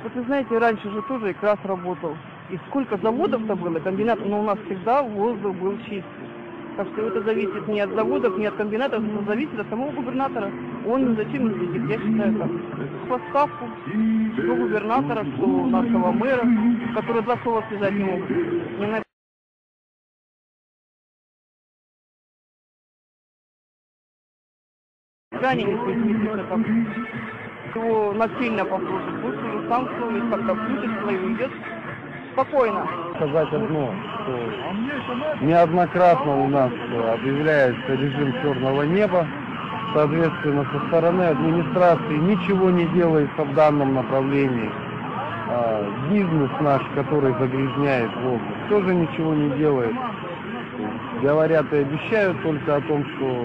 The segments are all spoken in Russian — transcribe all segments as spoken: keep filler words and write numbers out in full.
Вот вы знаете, раньше же тоже и КРАС работал. И сколько заводов-то было, комбинатов, но у нас всегда воздух был чистый. Так что это зависит не от заводов, не от комбинатов, это зависит от самого губернатора. Он зачем не следит, я считаю так. В отставку, что губернатора, что нашего мэра, которые два слова связать не могут. Не на... Они не специфично там. Его насильно послушать, пусть уже сам совесть как-то включится и уйдет спокойно. Сказать одно, что неоднократно у нас объявляется режим черного неба. Соответственно, со стороны администрации ничего не делается в данном направлении. Бизнес наш, который загрязняет воздух, тоже ничего не делает. Говорят и обещают только о том, что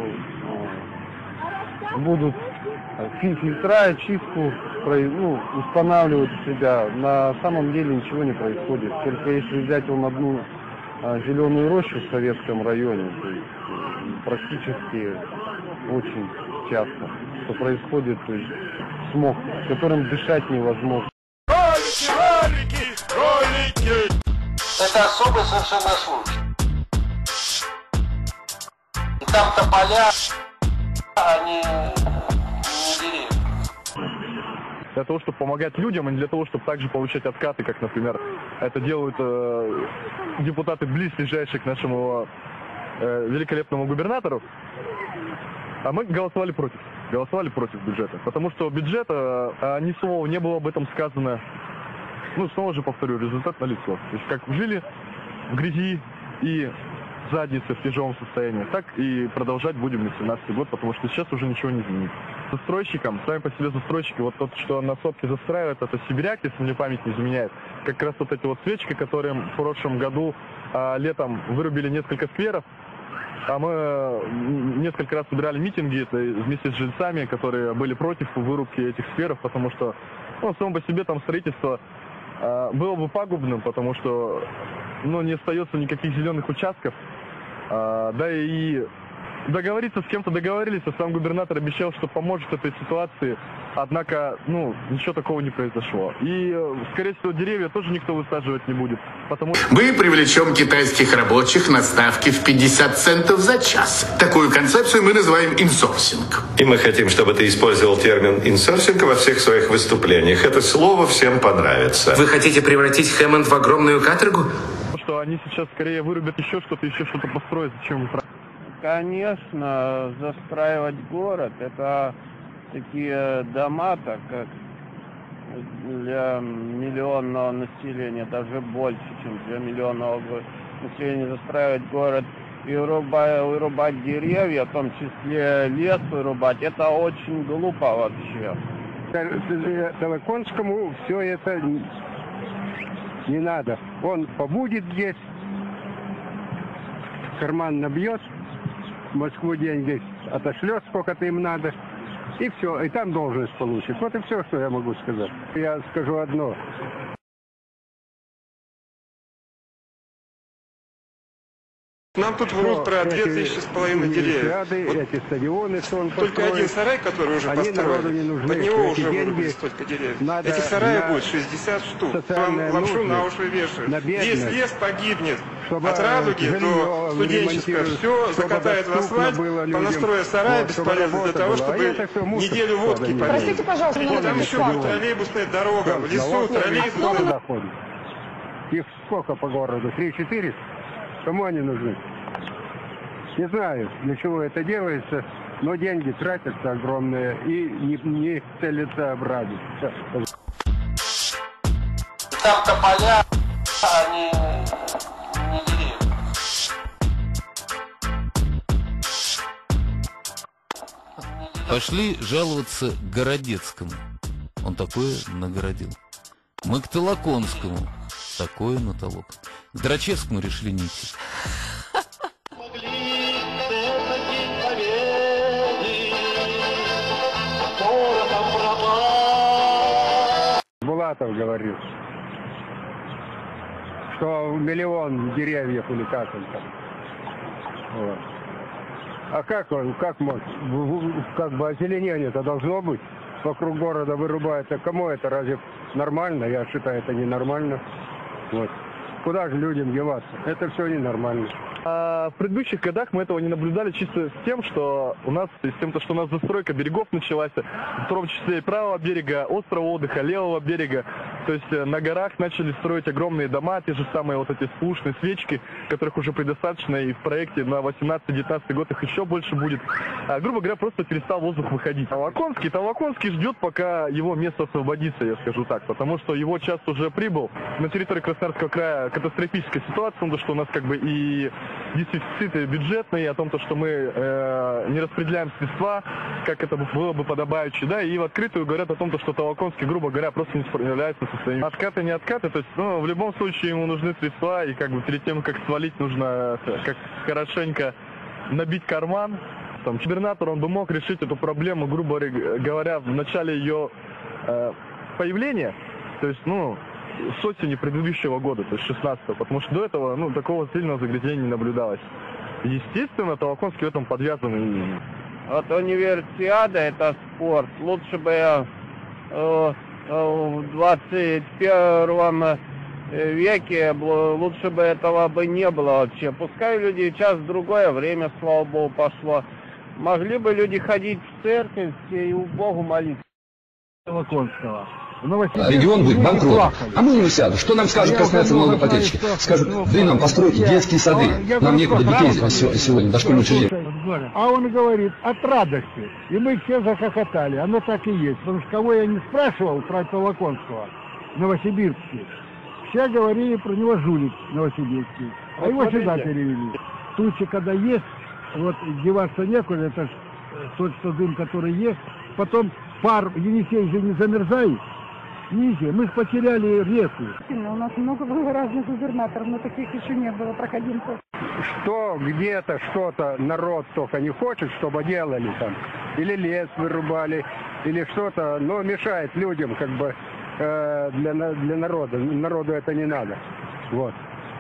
будут фильтра, чистку ну, устанавливать у себя. На самом деле ничего не происходит. Только если взять он одну а, зеленую рощу в Советском районе, то есть практически очень часто, что происходит, то есть смог, с которым дышать невозможно. Ролики, ролики, ролики! Это особый совершенно случай. И там-то поля, они... Для того, чтобы помогать людям, и не для того, чтобы также получать откаты, как, например, это делают э, депутаты близлежащие к нашему э, великолепному губернатору. А мы голосовали против. Голосовали против бюджета. Потому что бюджета, э, ни слова не было об этом сказано. Ну, снова же повторю, результат налицо. То есть, как жили в грязи и задницы в тяжелом состоянии, так и продолжать будем на семнадцатый год, потому что сейчас уже ничего не изменится. Застройщикам, сами по себе застройщики, вот тот, что на сопке застраивает, это сибиряк, если мне память не изменяет. Как раз вот эти вот свечки, которые в прошлом году а, летом вырубили несколько скверов, а мы несколько раз собирали митинги это вместе с жильцами, которые были против вырубки этих скверов, потому что, ну, само по себе там строительство а, было бы пагубным, потому что, ну, не остается никаких зеленых участков. А, да и договориться с кем-то договорились, а сам губернатор обещал, что поможет этой ситуации, однако, ну, ничего такого не произошло. И, скорее всего, деревья тоже никто высаживать не будет, потому что... Мы привлечем китайских рабочих на ставки в пятьдесят центов за час. Такую концепцию мы называем инсорсинг. И мы хотим, чтобы ты использовал термин инсорсинг во всех своих выступлениях. Это слово всем понравится. Вы хотите превратить Хэммонд в огромную каторгу? Что они сейчас скорее вырубят еще что-то, еще что-то построят, зачем... Конечно, застраивать город, это такие дома, так как для миллионного населения, даже больше, чем для миллионного населения, застраивать город и вырубать, вырубать деревья, в том числе лес вырубать, это очень глупо вообще. Толоконскому все это не надо. Он побудет здесь, карман набьет, в Москву деньги отошлет, сколько-то им надо, и все, и там должность получит. Вот и все, что я могу сказать. Я скажу одно. Нам тут врут про две тысячи с половиной деревьев. Вот эти стадионы, что он только построит, один сарай, который уже построили, под него уже вырубили столько деревьев. Этих сараев будет шестьдесат штук. Вам лапшу на уши вешают. Весь лес погибнет. От Радуги до Студенческа все закатает в асфальт, понастроя сарая бесполезно для того, чтобы неделю водки полить. Простите, пожалуйста, и там еще будет троллейбусная дорога. В лесу троллейбус. Их сколько по городу? три-четыре? Кому они нужны? Не знаю, для чего это делается, но деньги тратятся огромные и не, не целесообразно. Там-то поля, они не деревья. Пошли жаловаться Городецкому. Он такое нагородил. Мы к Толоконскому. Такое натолок. К Драчевскому решили не идти. Булатов говорил, что миллион деревьев или как он там. Вот. А как он, как может, как бы озеленение-то должно быть? Вокруг города вырубается. Кому это разве нормально, я считаю, это ненормально. Вот. Куда же людям деваться? Это все ненормально. А в предыдущих годах мы этого не наблюдали чисто с тем, что у нас, с тем, что у нас застройка берегов началась, в том числе и правого берега, острова отдыха, левого берега. То есть на горах начали строить огромные дома, те же самые вот эти спушные свечки, которых уже предостаточно, и в проекте на восемнадцатый-девятнадцатый год их еще больше будет. А, грубо говоря, просто перестал воздух выходить. Толоконский, Толоконский ждет, пока его место освободится, я скажу так, потому что его час уже прибыл. На территории Красноярского края катастрофическая ситуация, потому что у нас как бы и дефициты бюджетные, о том, что мы э, не распределяем средства, как это было бы подобающе, да, и в открытую говорят о том, что Толоконский, грубо говоря, просто не справляется со своими откаты, не откаты, то есть, ну, в любом случае ему нужны средства, и как бы перед тем, как свалить, нужно как хорошенько набить карман. Там, губернатор, он бы мог решить эту проблему, грубо говоря, в начале ее э, появления, то есть, ну, с осени предыдущего года, то есть шестнадцатого, потому что до этого, ну, такого сильного загрязнения не наблюдалось. Естественно, Толоконский в этом подвязан. Вот универсиада — это спорт. Лучше бы э, э, в двадцать первом веке лучше бы этого бы не было вообще. Пускай люди сейчас в другое время, слава богу, пошло. Могли бы люди ходить в церковь и у Богу молиться. Толоконского. Регион будет банкротом. А мы универсиаду. Что нам скажут красноярцы налогоплательщики? Скажут, вы нам постройте детские сады. Нам некуда детей сегодня дошкольные учреждения. А он говорит от радости. И мы все захохотали. Оно так и есть. Потому что кого я не спрашивал про Толоконского, Новосибирский, все говорили про него жулик Новосибирский. А вот его смотрите. Сюда перевели. Тучи, когда есть, вот деваться некуда, это тот, что дым, который есть. Потом пар, Енисей же не замерзает. Видите, мы потеряли реку. У нас много было разных губернаторов, но таких еще не было проходимцев. Что где-то что-то народ только не хочет, чтобы делали там. Или лес вырубали, или что-то, но мешает людям как бы э, для, для народа. Народу это не надо. Вот.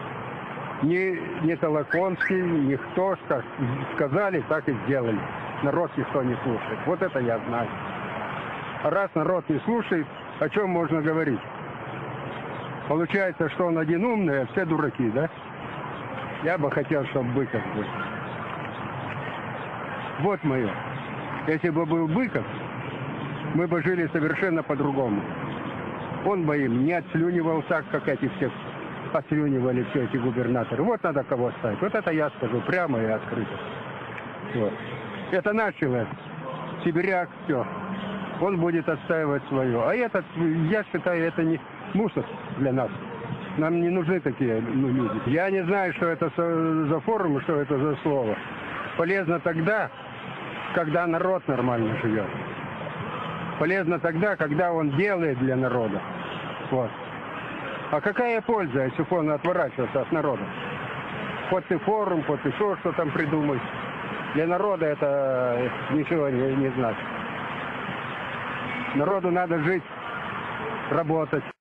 Ни, ни Толоконский, никто, как сказали, так и сделали. Народ никто не слушает. Вот это я знаю. А раз народ не слушает, о чем можно говорить? Получается, что он один умный, а все дураки, да? Я бы хотел, чтобы Быков был. Вот мое. Если бы был Быков, мы бы жили совершенно по-другому. Он бы им не отслюнивал так, как эти все отслюнивали все эти губернаторы. Вот надо кого ставить. Вот это я скажу прямо и открыто. Вот. Это наш человек. Сибиряк, все. Он будет отстаивать свое. А этот, я считаю, это не мусор для нас. Нам не нужны такие ну, люди. Я не знаю, что это за форма, что это за слово. Полезно тогда, когда народ нормально живет. Полезно тогда, когда он делает для народа. Вот. А какая польза, если он отворачивается от народа? Вот и форум, вот и что, что там придумать. Для народа это ничего не, не значит. Народу надо жить, работать.